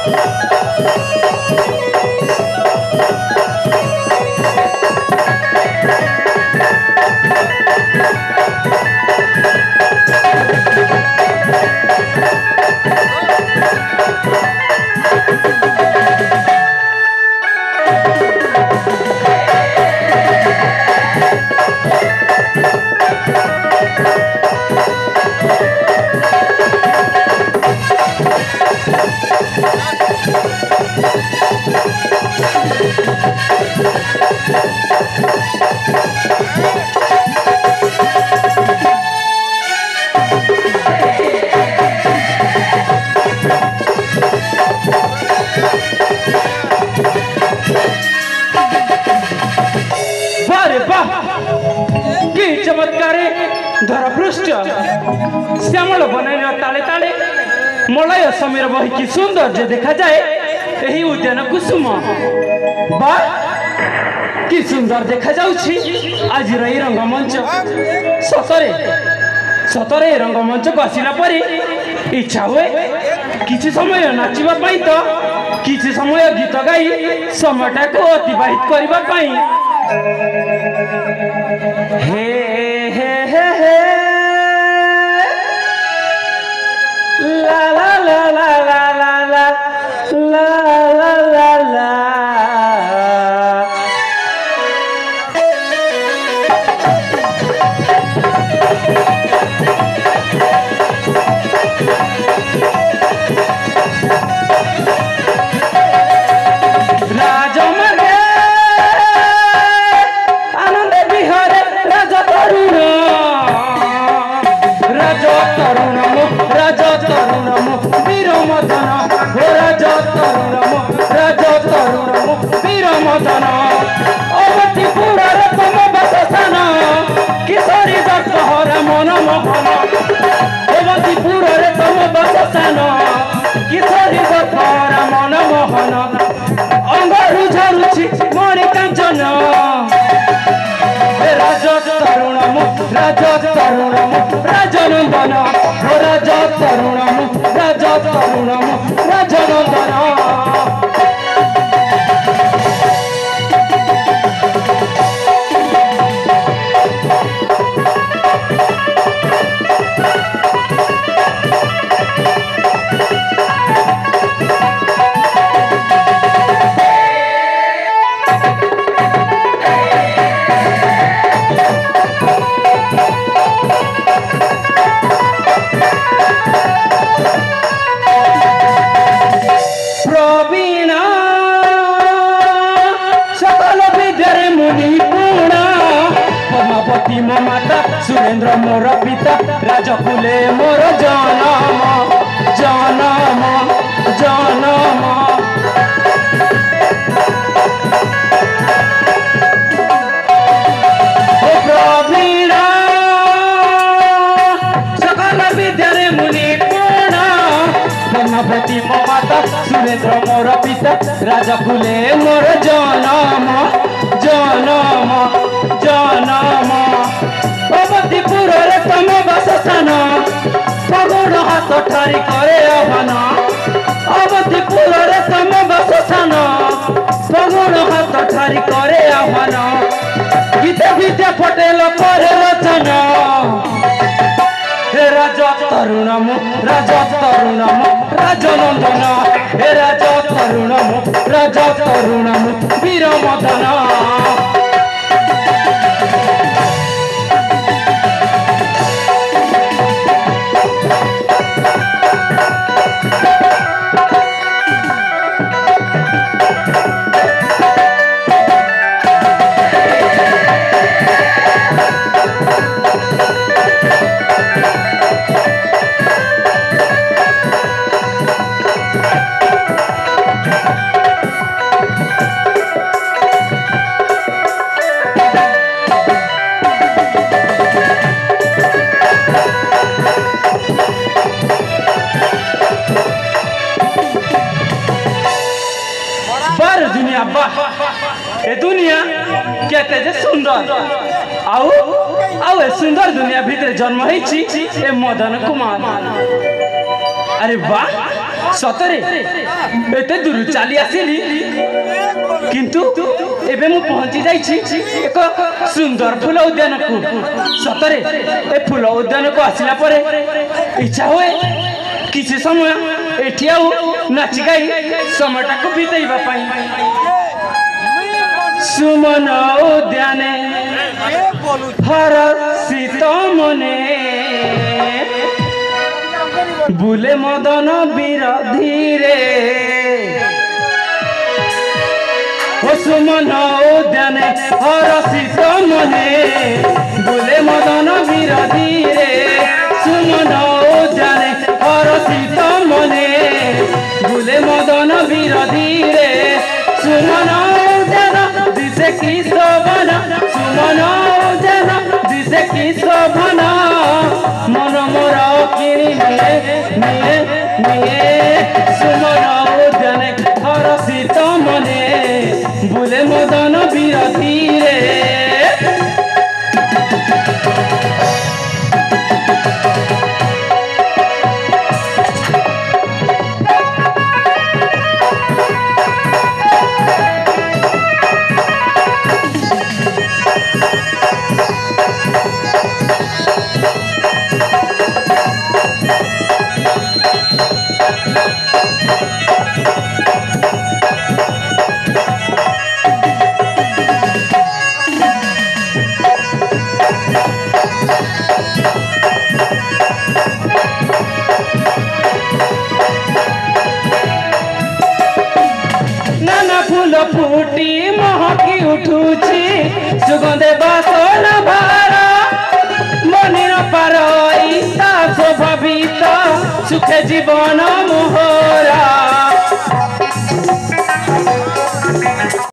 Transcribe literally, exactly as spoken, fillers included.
चमत्कारी धरपृष्ठ श्यामल बनैन ताले ताले मलय समीर बही कि सुंदर जे देखा जाए यही उद्यान कुसुम बा कि सुंदर देखा जाउछि आज रही रंगमंच सतरे सतरे रंगमंच को आसिला परी इच्छा हुए किछि समय नाचिबा पई तो किछि समय गीत गाई समयटा को अतिबाहित करबा पई हे हे हे हे ला ला ला ला ला ला ला ला ला ला राजनंदन राज तरुणम राज तरुणम राजनंदन सुरेंद्र मोर पिता राजकुले मोर जनम जनम जनम प्रवीण सकल विद्यारे मुनि पूर्ण ब्रह्मपति मो माता सुरेंद्र मोर पिता राजकुले मोर जनम जनम जनम अवधिपुर रे तम बसस्थान पगुण हाथ ठारी करे आह्वान अवधिपुर रे तम बसस्थान पगुण हाथ ठारी करे आह्वान गीते गीते पटेल करे रचन हे राजा तरुणम राजा तरुणम राजनंदन हे राजा तरुणम राजा तरुणम वीर मदन ए दुनिया केते जे सुंदर आउ आउ ए सुंदर दुनिया भीतर जन्म होईची ए मदन कुमार अरे वाह सतरे एते दूर चली आसिली किंतु एबे मु पहुंची जाइछि एक सुंदर फूल उद्यान को सतरे ए फूल उद्यान को आसिला परे इच्छा होए किसी समय एठी आउ नाची गाई समयटा को बिताइबा पाई सुमन उद्याने हरषित मने बुले मदन विरोधी ओ सुमन उद्याने हरषित मने बुले मदन विरोधी सुमन उद्याने हरषित मने बुले मदन विरोधी सुमन उद्यान दिसे की शोभना सुमन उद्यान दिसे की शोभना मन मोर किणी निये निये निये सुमन उद्याने हरषित मने बुले मदन विरोधी फूटी महकी उठुची सुगंधे बासन भार मनिर पार ईता स्वभावित सुखे जीवन मोह